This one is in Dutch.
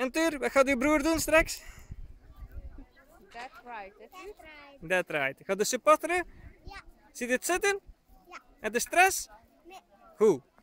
En Tuur, wat gaat uw broer doen straks? That's right. Dat right. Gaat de supporteren? Ja. Ziet het zitten? Ja. En de stress? Nee. Goed.